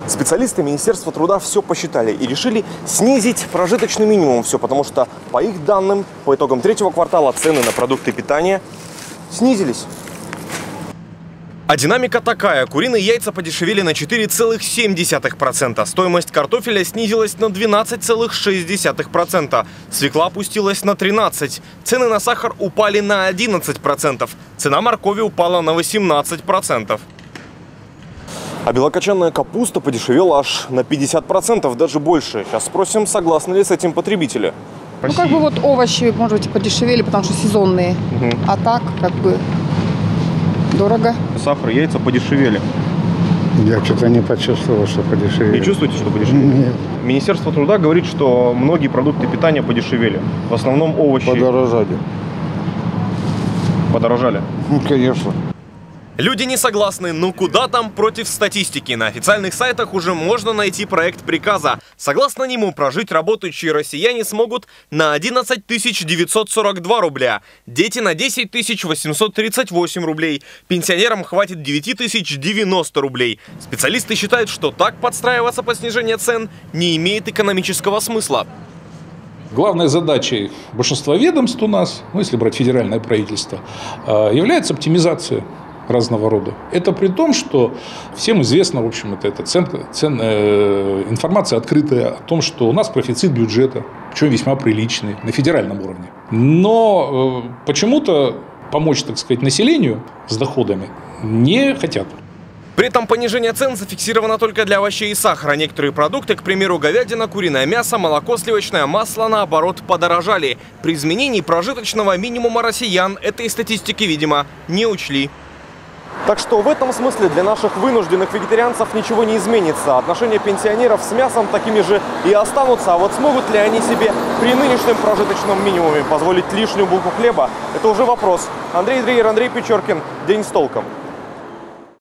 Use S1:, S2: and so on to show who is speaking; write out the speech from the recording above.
S1: Специалисты Министерства труда все посчитали и решили снизить прожиточный минимум. Все, потому что, по их данным, по итогам третьего квартала цены на продукты питания снизились. А динамика такая. Куриные яйца подешевели на 4,7%. Стоимость картофеля снизилась на 12,6%. Свекла опустилась на 13%. Цены на сахар упали на 11%. Цена моркови упала на 18%. А белокочанная капуста подешевела аж на 50%, даже больше. Сейчас спросим, согласны ли с этим потребители.
S2: Ну, как бы вот овощи, может быть, подешевели, потому что сезонные. А так, как бы, дорого.
S1: Сахар, яйца подешевели.
S3: Я что-то не почувствовал, что подешевели.
S1: Не чувствуете, что подешевели?
S3: Нет.
S1: Министерство труда говорит, что многие продукты питания подешевели. В основном овощи.
S3: Подорожали.
S1: Подорожали?
S3: Ну, конечно.
S1: Люди не согласны, но куда там против статистики. На официальных сайтах уже можно найти проект приказа. Согласно нему, прожить работающие россияне смогут на 11 942 рубля, дети на 10 838 рублей, пенсионерам хватит 9 090 рублей. Специалисты считают, что так подстраиваться под снижение цен не имеет экономического смысла.
S4: Главной задачей большинства ведомств у нас, ну, если брать федеральное правительство, является оптимизация разного рода. Это при том, что всем известно, в общем, информация открытая о том, что у нас профицит бюджета, причем весьма приличный, на федеральном уровне. Но почему-то помочь, так сказать, населению с доходами не хотят.
S1: При этом понижение цен зафиксировано только для овощей и сахара. Некоторые продукты, к примеру, говядина, куриное мясо, молоко, сливочное масло, наоборот, подорожали. При изменении прожиточного минимума россиян этой статистики, видимо, не учли. Так что в этом смысле для наших вынужденных вегетарианцев ничего не изменится. Отношения пенсионеров с мясом такими же и останутся. А вот смогут ли они себе при нынешнем прожиточном минимуме позволить лишнюю булку хлеба? Это уже вопрос. Андрей Дрейер, Андрей Печоркин. День с толком.